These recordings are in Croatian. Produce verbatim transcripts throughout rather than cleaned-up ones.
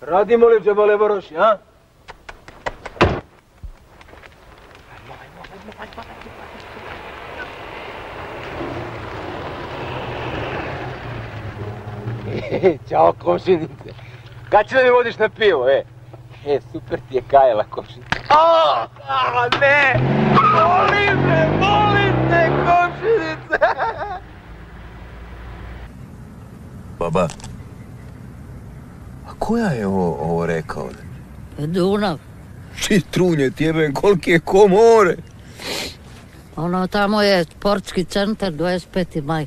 Radimo li džebale varoši, a? Ćao, komšinice. Kad će da mi vodiš na pivo, e? E, super ti je kajela, komšinice. A, a, ne! Molim me, molim te, komšinice! Baba, a koja je ovo, ovo rekao? Dunav. Či trunje tjebe, koliki je komore? Ono tamo je sportski centar, dvadeset peti maj.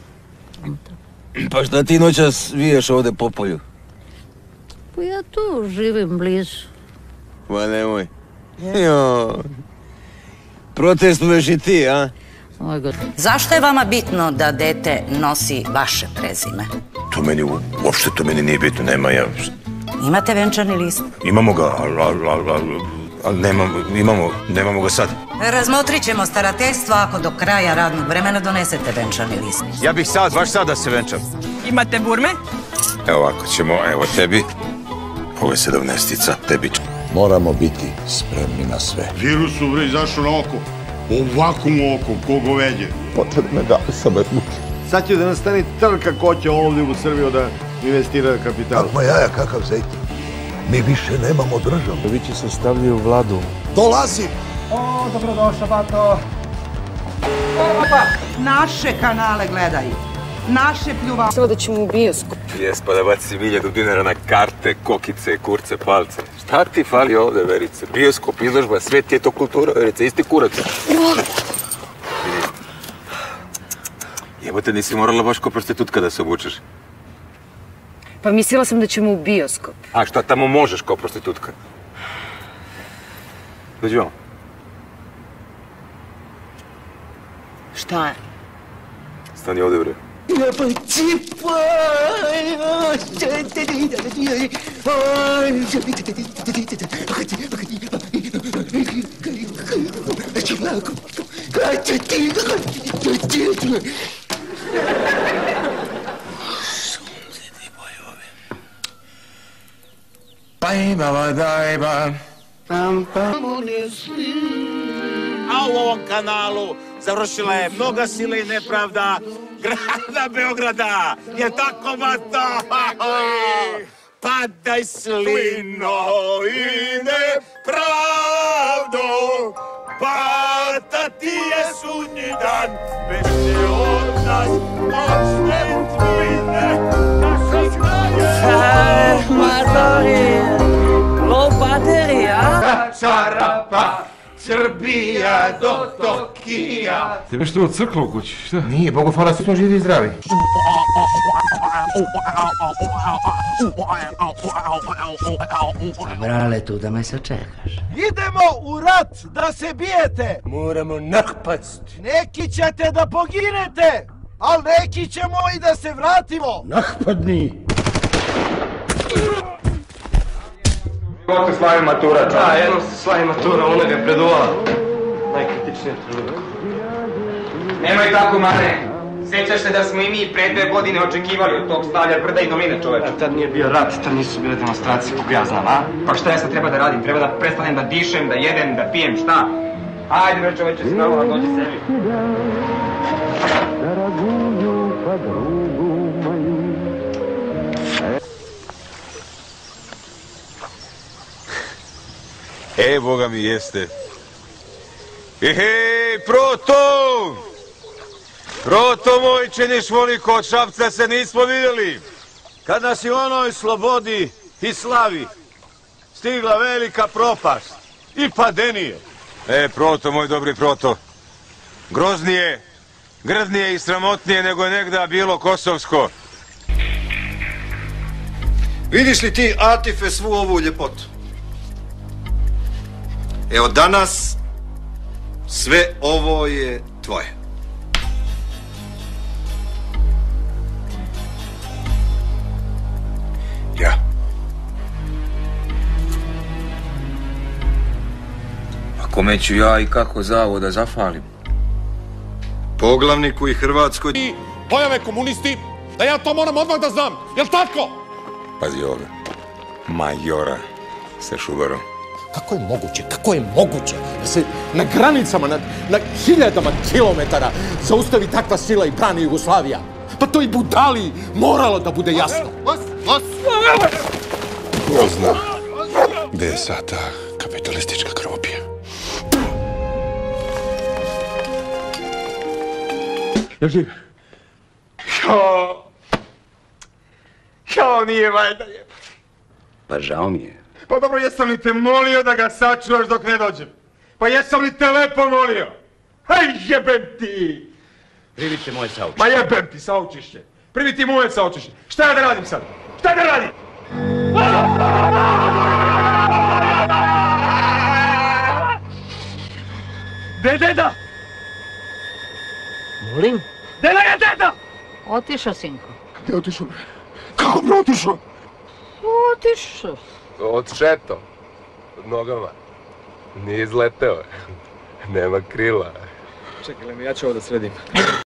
Pa šta ti noćas viješ ovdje po polju? Pa ja tu živim blizu. Ma nemoj. Jo. Protestuješ i ti, a? Moj god. Zašto je vama bitno da dete nosi vaše prezime? To meni, uopšte to meni nije bitno, nema ja... Imate venčani list? Imamo ga, ali al, al, al, al, nemamo, imamo, nemamo ga sad. Razmotrit ćemo starateljstvo ako do kraja radnog vremena donesete venčani list. Ja bih sad, baš sad da se venčam. Imate burme? Evo ovako ćemo, evo tebi. Ovo je sedamnestica, tebi. Moramo biti spremni na sve. Virus u vrej zašao na oko. Ovako mu oko, kogo veđe. Potrebno je da sam muke. Sad će da nastane trka ko će ovdje u Srbiju da investira kapital. Kakva jaja, kakav zejt. Mi više nemamo državu. Vi će se stavljaju vladu. Dolazim! O, dobrodošao, bato. Opa, naše kanale gledaj. Naše pljuva. Sada ćemo u bioskop. Jes, pa da baci miljadu dinara na karte, kokice, kurce, palce. Šta ti fali ovdje, Verice? Bioskop, izložba, sve ti je to kultura, Verice, isti kurac. Jebote, nisi morala baš ko prostitutka da se obučeš. Pa mislila sam da ćemo u bioskop. A šta tamo možeš kao prostitutka? Dođi vam. Šta je? Stani ovdje, bre. A u ovom kanalu završila je mnoga sila i nepravda grada Beograda. Je tako, bato? Padaj slino i nepravdo, pata ti je sudnji dan, već se od nas počne tvine, naša kraje. Farmatorija, lopaterija. Čarapa, Srbija do Tokija. Tebe što od crkla u kući, šta? Nije, Bogu hvala, svi smo živi i zdravi. Brale, tu da me sačekaš. Idemo u rat da se bijete. Moramo napast. Neki ćete da poginete, ali neki ćemo i da se vratimo. Nahpadni. Ovo se slavi matura, čovjek. Da, jednom se slavi matura, ona ga preduvala. Najkritičnije trenutak. Nemoj tako, Mane. Sjećaš se da smo i mi pre dve godine očekivali od tog stavlja brda i domine, čoveče. A tad nije bio rat, tad nisu bile demonstracije, kog ja znam, a? Pa šta ja sad treba da radim? Treba da prestanem da dišem, da jedem, da pijem, šta? Ajde, bre, čoveče, si normalno, dođi sebi. E, Boga mi jeste. Ehej, Proto! Proto moj, činiš voliko, od Šapca se nismo vidjeli. Kad nas i onoj slobodi i slavi stigla velika propast i padenije. E, Proto, moj dobri Proto, groznije, grdnije i sramotnije nego je negda bilo Kosovsko. Vidiš li ti, Atife, svu ovu ljepotu? Evo danas sve ovo je tvoje. Ja. A kome ću ja i kako zavo da zafalim? Poglavniku i Hrvatskoj. I pojave komunisti, da ja to moram odmah da znam, jel tako? Pazi ovdje. majora sa Šubarom. Kako je moguće, kako je moguće da se na granicama, na, na hiljadama kilometara zaustavi takva sila i brani Jugoslavija? Pa to i budali moralo da bude jasno. Ko zna gde je sad ta kapitalistička krvopija? Ja živ. Jao. Jao, nije valjda jeba. Pa žao mi je. Pa dobro, jesam li te molio da ga sačuvaš dok ne dođem? Pa jesam li te lepo molio? Aj, jebem ti! Primite moje saučešće. Ma jebem ti saučešće. Primi ti moje saučešće. Šta ja da radim sad? Šta da radim? Gde je deda? Molim? Deda je deda! Otišao, sinko. Gde je otišao? Kako bi otišao? Otišao. Odšeto. Od nogama. Nije izleteo. Nema krila. Čekaj, mi ja ću ovo da sredim.